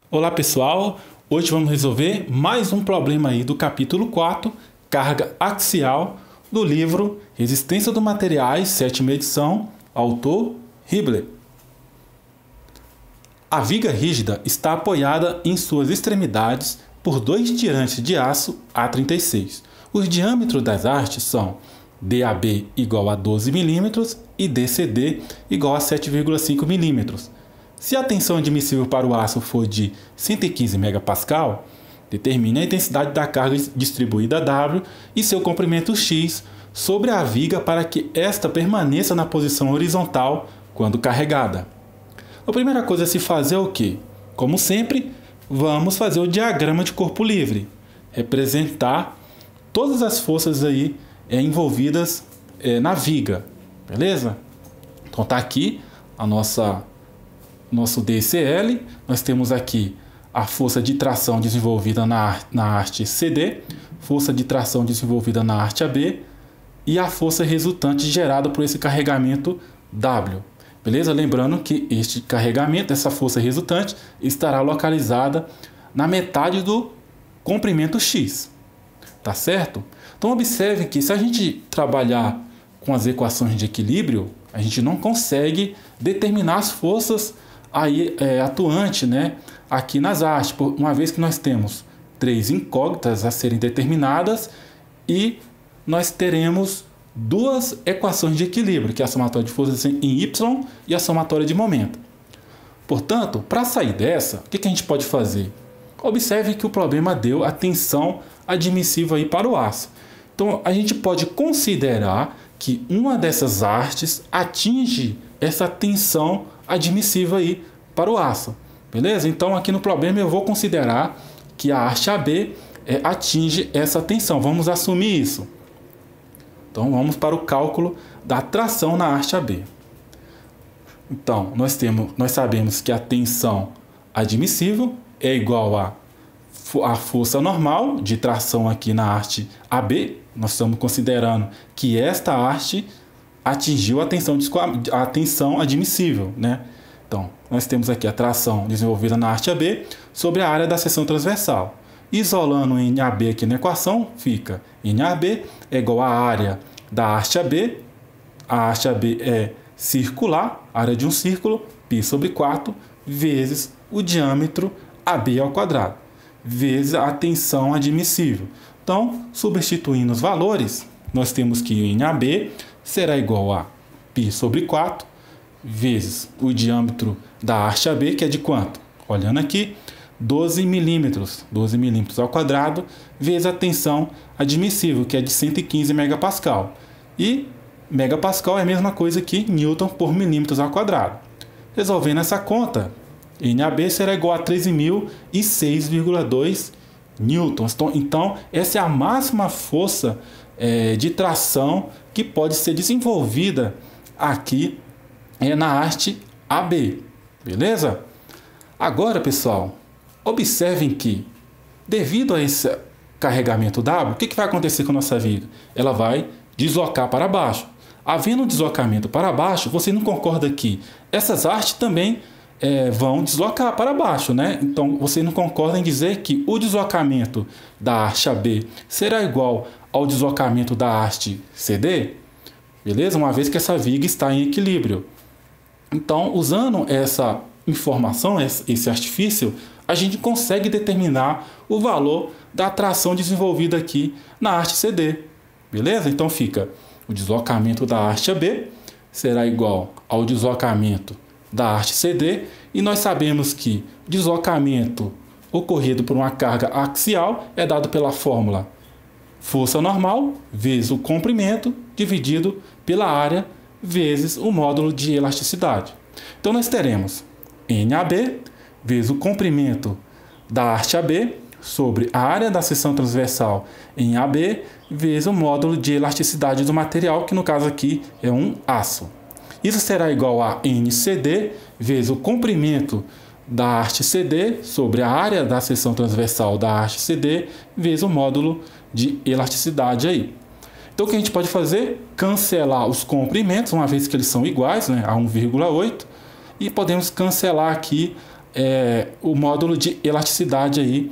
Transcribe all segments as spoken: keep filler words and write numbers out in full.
Olá pessoal, hoje vamos resolver mais um problema aí do capítulo quatro, carga axial, do livro Resistência dos Materiais, sétima edição, autor Hibbeler. A viga rígida está apoiada em suas extremidades por dois tirantes de aço A trinta e seis. Os diâmetros das hastes são D A B igual a doze milímetros e D C D igual a sete vírgula cinco milímetros. Se a tensão admissível para o aço for de cento e quinze megapascal, determine a intensidade da carga distribuída W e seu comprimento X sobre a viga para que esta permaneça na posição horizontal quando carregada. A primeira coisa a se fazer é o quê? Como sempre, vamos fazer o diagrama de corpo livre, representar todas as forças aí é, envolvidas é, na viga, beleza? Então tá aqui a nossa nosso D C L, nós temos aqui a força de tração desenvolvida na, na haste C D, força de tração desenvolvida na haste A B e a força resultante gerada por esse carregamento W. Beleza? Lembrando que este carregamento, essa força resultante, estará localizada na metade do comprimento X. Tá certo? Então observe que se a gente trabalhar com as equações de equilíbrio, a gente não consegue determinar as forças aí é, atuante, né, aqui nas hastes, uma vez que nós temos três incógnitas a serem determinadas e nós teremos duas equações de equilíbrio, que é a somatória de forças em Y e a somatória de momento. Portanto, para sair dessa, o que, que a gente pode fazer? Observe que o problema deu a tensão admissível aí para o aço. Então, a gente pode considerar que uma dessas hastes atinge essa tensão admissível aí para o aço, beleza? Então aqui no problema eu vou considerar que a haste A B é, atinge essa tensão, vamos assumir isso. Então vamos para o cálculo da tração na haste A B. Então nós, temos, nós sabemos que a tensão admissível é igual a, a força normal de tração aqui na haste A B, nós estamos considerando que esta haste atingiu a tensão, a tensão admissível, né? Então, nós temos aqui a tração desenvolvida na haste A B sobre a área da seção transversal. Isolando N A B aqui na equação, fica N A B é igual à área da haste A B. A haste A B é circular, área de um círculo, π sobre quatro, vezes o diâmetro A B ao quadrado, vezes a tensão admissível. Então, substituindo os valores, nós temos que N A B será igual a π sobre quatro vezes o diâmetro da haste A B, que é de quanto? Olhando aqui, doze milímetros, doze milímetros ao quadrado, vezes a tensão admissível, que é de cento e quinze megapascal. E megapascal é a mesma coisa que newton por milímetros ao quadrado. Resolvendo essa conta, N A B será igual a treze mil e seis vírgula dois newtons. Então, então, essa é a máxima força é, de tração que pode ser desenvolvida aqui é, na haste A B, beleza? Agora, pessoal, observem que, devido a esse carregamento W, o que, que vai acontecer com a nossa viga? Ela vai deslocar para baixo. Havendo um deslocamento para baixo, você não concorda que essas hastes também é, vão deslocar para baixo, né? Então, você não concorda em dizer que o deslocamento da haste A B será igual ao deslocamento da haste C D? Beleza? Uma vez que essa viga está em equilíbrio. Então, usando essa informação, esse artifício, a gente consegue determinar o valor da tração desenvolvida aqui na haste C D. Beleza? Então fica o deslocamento da haste A B será igual ao deslocamento da haste C D, e nós sabemos que o deslocamento ocorrido por uma carga axial é dado pela fórmula força normal vezes o comprimento dividido pela área vezes o módulo de elasticidade. Então nós teremos N A B vezes o comprimento da haste A B sobre a área da seção transversal em A B vezes o módulo de elasticidade do material, que no caso aqui é um aço. Isso será igual a N C D vezes o comprimento da haste C D sobre a área da seção transversal da haste C D vezes o módulo de elasticidade aí. Então o que a gente pode fazer? Cancelar os comprimentos, uma vez que eles são iguais, né, a um vírgula oito, e podemos cancelar aqui é, o módulo de elasticidade aí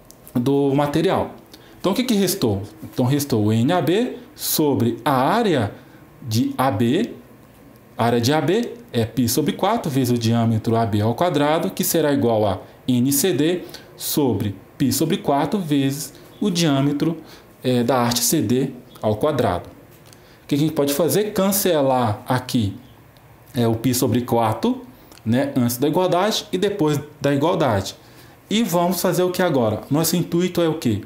do material. Então, o que, que restou? Então, restou o N A B sobre a área de A B. A área de A B é π sobre quatro vezes o diâmetro A B ao quadrado, que será igual a N C D sobre π sobre quatro vezes o diâmetro é, da haste C D ao quadrado. O que a gente pode fazer? Cancelar aqui é, o π sobre quatro, né, antes da igualdade e depois da igualdade. E vamos fazer o que agora? Nosso intuito é o quê?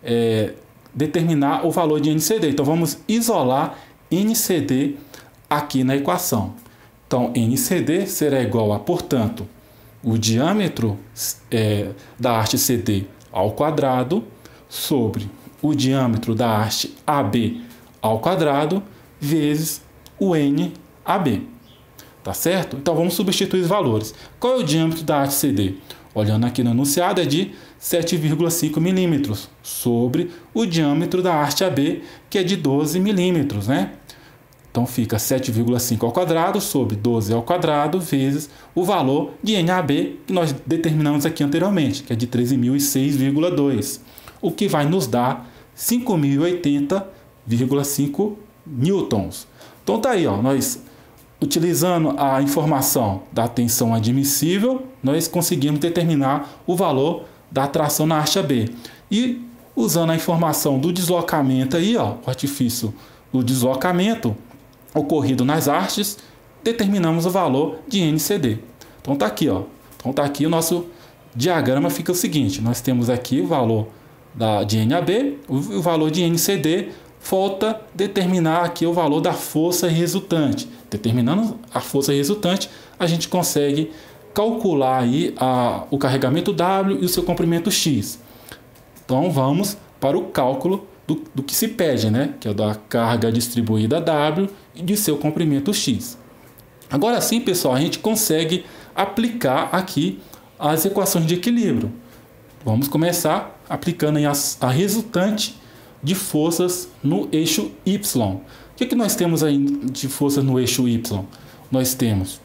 É determinar o valor de N C D. Então, vamos isolar N C D aqui na equação. Então, N C D será igual a, portanto, o diâmetro é, da haste C D ao quadrado sobre o diâmetro da haste A B ao quadrado vezes o N A B. Tá certo? Então, vamos substituir os valores. Qual é o diâmetro da haste C D? Olhando aqui no enunciado, é de sete vírgula cinco milímetros sobre o diâmetro da haste A B, que é de doze milímetros, né? Então, fica sete vírgula cinco ao quadrado sobre doze ao quadrado vezes o valor de N A B, que nós determinamos aqui anteriormente, que é de treze mil e seis vírgula dois, o que vai nos dar cinco mil e oitenta vírgula cinco newtons. Então, tá aí, ó, nós... Utilizando a informação da tensão admissível, nós conseguimos determinar o valor da tração na haste A B. E usando a informação do deslocamento aí, ó, o artifício do deslocamento ocorrido nas hastes, determinamos o valor de N C D. Então tá aqui, ó. Então tá aqui o nosso diagrama, fica o seguinte: nós temos aqui o valor da, de N A B, o, o valor de N C D. Falta determinar aqui o valor da força resultante. Determinando a força resultante, a gente consegue calcular aí a, o carregamento W e o seu comprimento X. Então, vamos para o cálculo do, do que se pede, né? Que é da carga distribuída W e de seu comprimento X. Agora sim, pessoal, a gente consegue aplicar aqui as equações de equilíbrio. Vamos começar aplicando aí a, a resultante de forças no eixo Y. O que, que nós temos aí de forças no eixo Y? Nós temos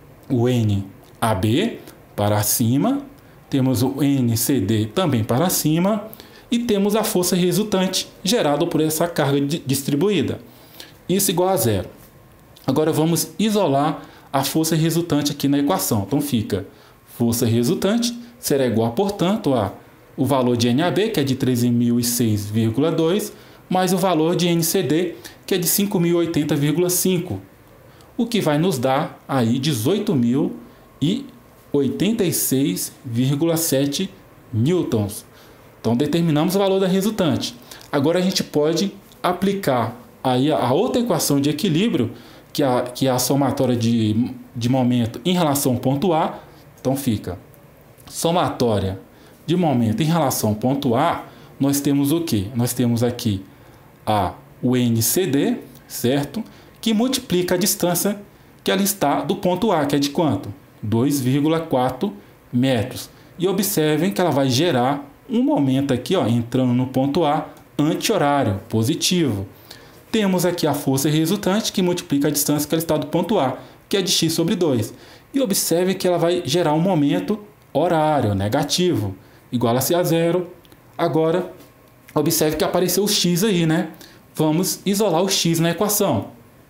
o N A B para cima, temos o N C D também para cima e temos a força resultante gerada por essa carga distribuída. Isso igual a zero. Agora vamos isolar a força resultante aqui na equação. Então fica força resultante será igual, portanto, a o valor de N A B, que é de treze mil e seis vírgula dois, mais o valor de N C D, que é de cinco mil e oitenta vírgula cinco, o que vai nos dar aí dezoito mil e oitenta e seis vírgula sete newtons. Então, determinamos o valor da resultante. Agora, a gente pode aplicar aí a outra equação de equilíbrio, que é a, que é a somatória de, de momento em relação ao ponto A. Então, fica somatória de momento em relação ao ponto A, nós temos o que? Nós temos aqui a, o N C D, certo? Que multiplica a distância que ela está do ponto A, que é de quanto? dois vírgula quatro metros. E observem que ela vai gerar um momento aqui, ó, entrando no ponto A, anti-horário, positivo. Temos aqui a força resultante que multiplica a distância que ela está do ponto A, que é de x sobre dois. E observe que ela vai gerar um momento horário, negativo, iguala-se a zero. Agora, observe que apareceu o x aí, né? Vamos isolar o x na equação.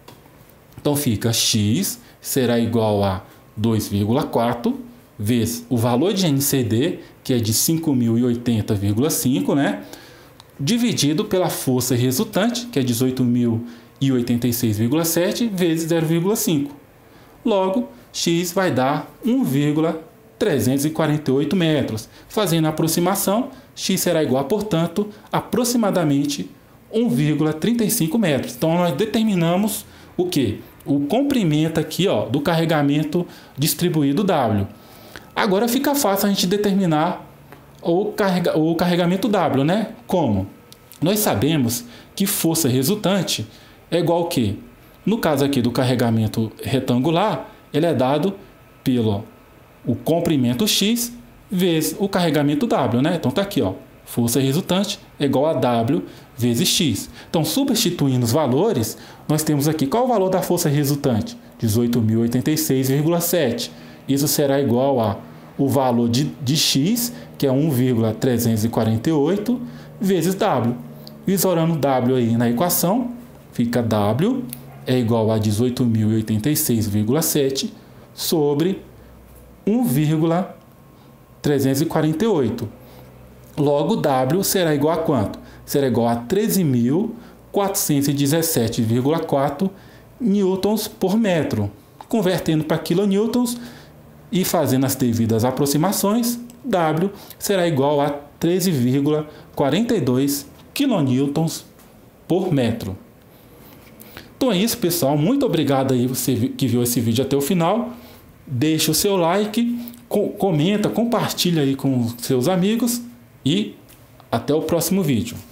Então, fica x será igual a dois vírgula quatro vezes o valor de N C D, que é de cinco mil e oitenta vírgula cinco, né? Dividido pela força resultante, que é dezoito mil e oitenta e seis vírgula sete, vezes zero vírgula cinco. Logo, x vai dar um vírgula trezentos e quarenta e oito metros. Fazendo a aproximação, x será igual, portanto, aproximadamente um vírgula trinta e cinco metros. Então, nós determinamos o quê? O comprimento aqui, ó, do carregamento distribuído W. Agora fica fácil a gente determinar o, carrega, o carregamento W, né? Como? Nós sabemos que força resultante é igual ao quê? No caso aqui do carregamento retangular, ele é dado pelo o comprimento x vezes o carregamento W, né? Então tá aqui, ó, força resultante é igual a W vezes x. Então, substituindo os valores, nós temos aqui qual é o valor da força resultante? dezoito mil e oitenta e seis vírgula sete. Isso será igual a o valor de, de x, que é um vírgula trezentos e quarenta e oito, vezes W. Isolando W aí na equação, fica W é igual a dezoito mil e oitenta e seis vírgula sete sobre um vírgula trezentos e quarenta e oito. Logo, W será igual a quanto? Será igual a treze mil quatrocentos e dezessete vírgula quatro newtons por metro. Convertendo para quilonewtons e fazendo as devidas aproximações, W será igual a treze vírgula quarenta e dois quilonewtons por metro. Então é isso, pessoal. Muito obrigado aí você que viu esse vídeo até o final. Deixa o seu like, comenta, compartilha aí com seus amigos e até o próximo vídeo.